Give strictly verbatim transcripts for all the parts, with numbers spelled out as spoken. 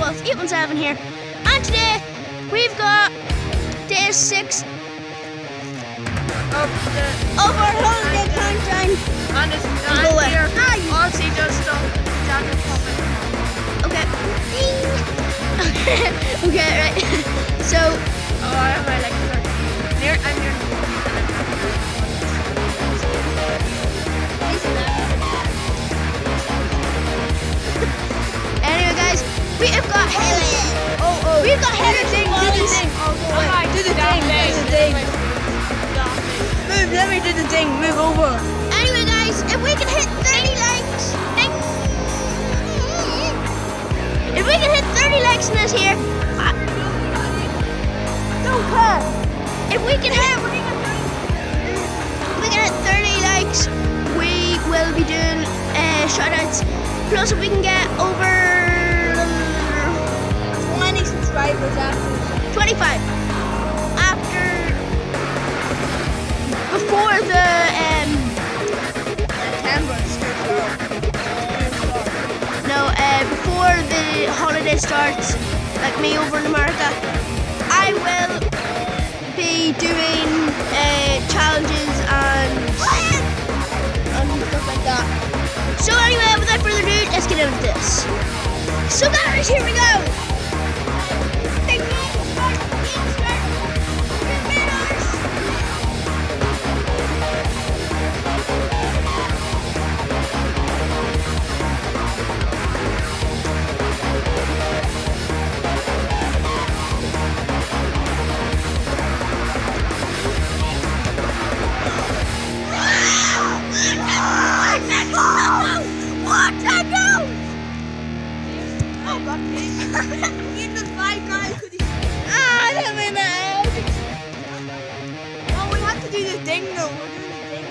Wolf eight one seven here, and today we've got day six of the of our holiday countdown. And it's not Go away. here. Also just um jacket popping. Okay. Okay, right. So Oh, I have my like thirteen. Near I'm near. anyway, guys, we have got headers. Oh, oh, we've got headers. Do the Volleys. thing. Oh, go Oh, away. hi, do the thing. Do the thing. Move. Let me do the thing. Move over. Anyway, guys, if we can hit thirty likes, if we can hit thirty likes in this here, I, don't care. If we can hit, if we can hit thirty likes, we will be doing uh, shoutouts. Plus, if we can get over twenty subscribers after. twenty-five after before the um. September. No, uh, before the holiday starts, like me over in America, I will be doing uh, challenges and, and stuff like that. So anyway, without further ado, let's get into this. So guys, here we go. Ah, I don't mean that. Oh, we have to do the thing though. We're doing the thing.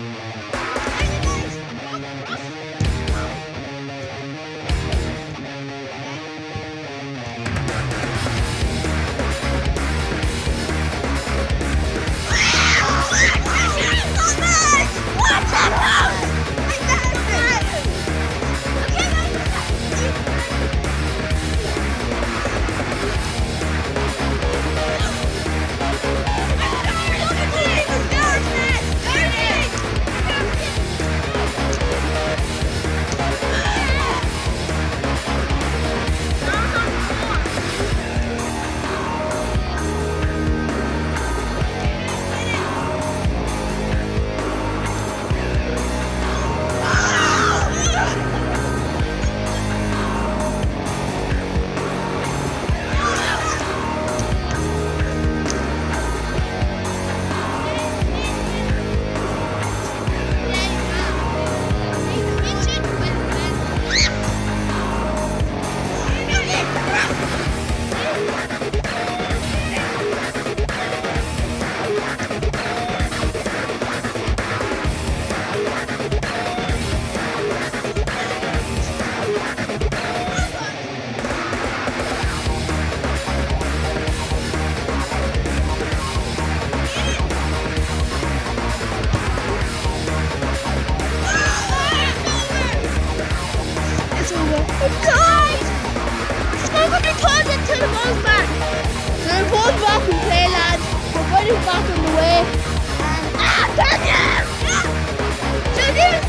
Guys, let's go put the toes into the ball's back. So the ball's back in play, lads. The ball is back on the way. And ah, damn you! So this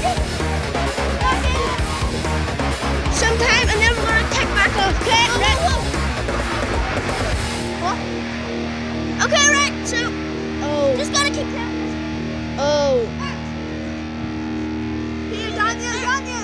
sometime, and then we're gonna take back off. Okay, right? What? Okay, right. So Oh. just gotta keep that. Oh. Here, Daniel, Daniel.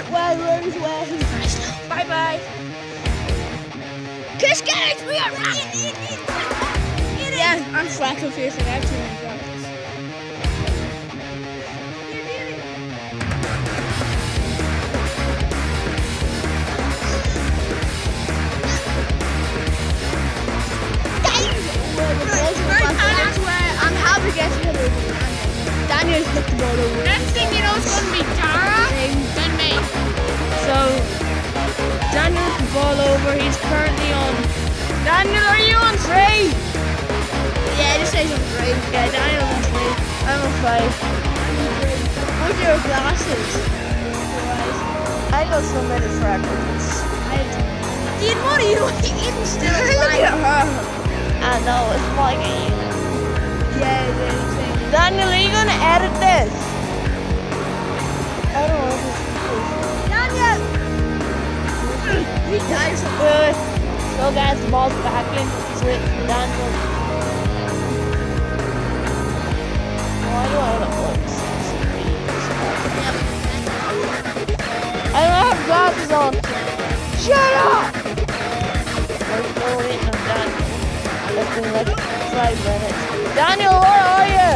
well, Rory's away. Bye bye. Kiss guys, we are right. Yeah, I'm freckle facing. I have too many freckles. I'm happy getting it over. Daniel's hit the ball over. Next thing you know, it's going to be Daire, then me. So, Daniel hit the ball over. He's currently on. Daniel, are you on three? Yeah, just say on three. Yeah, Daniel's on three. I'm on five. What's your glasses? I got so many freckles. Ian, what are you eating still? Look at her. I know, it's like a Yeah, yeah. Daniel, are you gonna edit this? I don't know if it's Daniel! He dies. good. So guys, the ball's back in. It's with Daniel. Why do I have like I don't have glasses on. Shut up! We're still waiting on Daniel. It's been like five minutes. Daniel, where are you?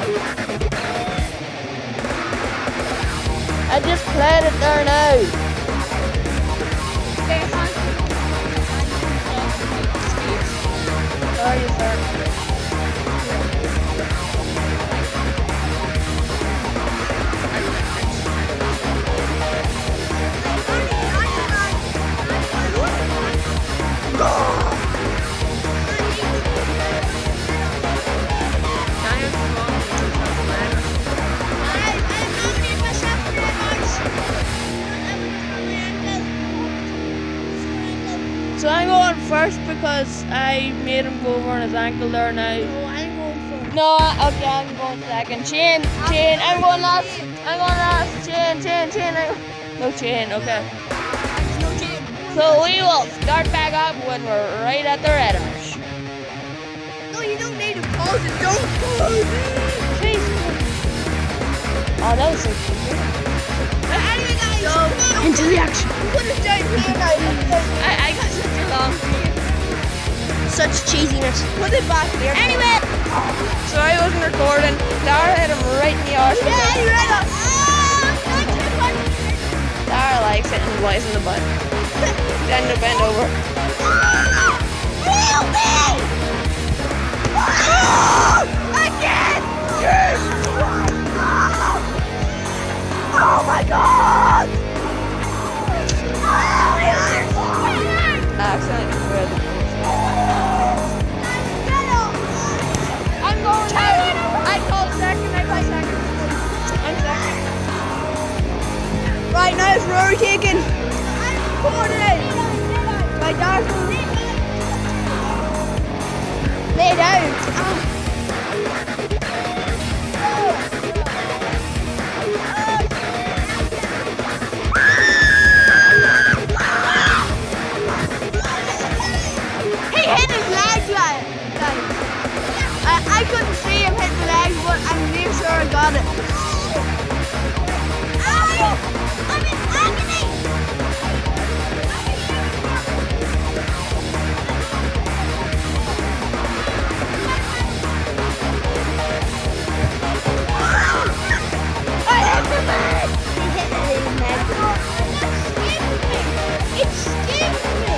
I just played it there now. Sorry, sir. So I'm going first because I made him go over on his ankle there now. No, I'm going first. No, okay, I'm going second. Chain, chain, I'm going last. I'm going last. Chain, chain, chain. I'm... No chain, okay. No chain. So we will start back up when we're right at the red arch. No, you don't need to pause it. Don't pause it. Jeez. Oh, that was so cute. Anyway, guys, go Into the action. put it down here now. I, I got such a long Such cheesiness. Put it back here. Anyway, so I wasn't recording. Daire hit him right in the arse. Yeah, you're right on. Daire likes it and boys in the butt. Then to bend over. Help me! Again! Oh my god! Accidentally spread the I'm going now. I called second, I called second. I'm second. Right now it's Ruairi taking. Coordinate. Right, Darcy. Lay down. Ah. He hit his leg, guys. I, I couldn't see him hit the leg, but I'm near sure I got it. I'm in agony! I hit the leg! He hit it in his neck. It skinned me!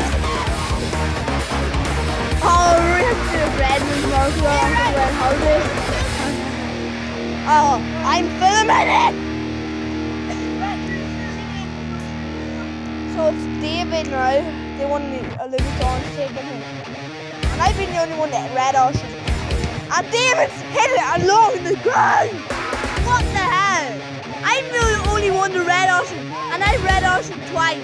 Oh, we have to do a red and marker on the red holiday. Oh, I'm filming it! So it's David now, the one that Louis John's taking him. And I've been the only one that read Ocean. And David's hit it along the ground! What the hell? I'm the only one to read Ocean, and I read Ocean twice.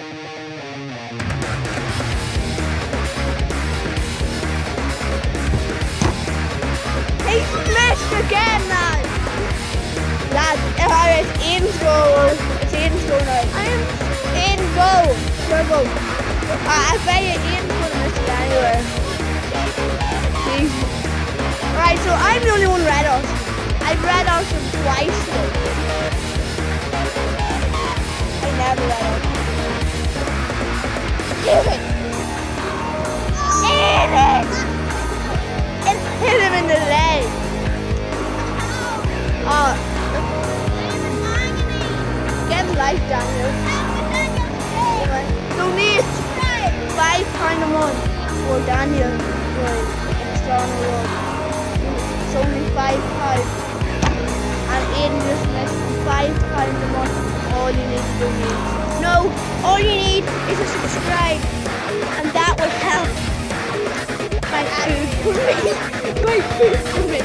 He's missed again now! Lads, uh, it's Aidan's goal. It's Aidan's goal now. I am Aidan, go! Go, go. Uh, I bet you Aidan's gonna miss it anyway. Please. Right, so I'm the only one red off. I've read off him twice though. I never level that up. Give it! Hit it! It hit him in the leg. Oh. Get life, Daniel. Donate five pounds a month for Daniel for external work. It's only five pounds. And Aidan just missed five pounds a month. All you need to donate. No, all you need is to subscribe, and that will help my food for me. My food for me.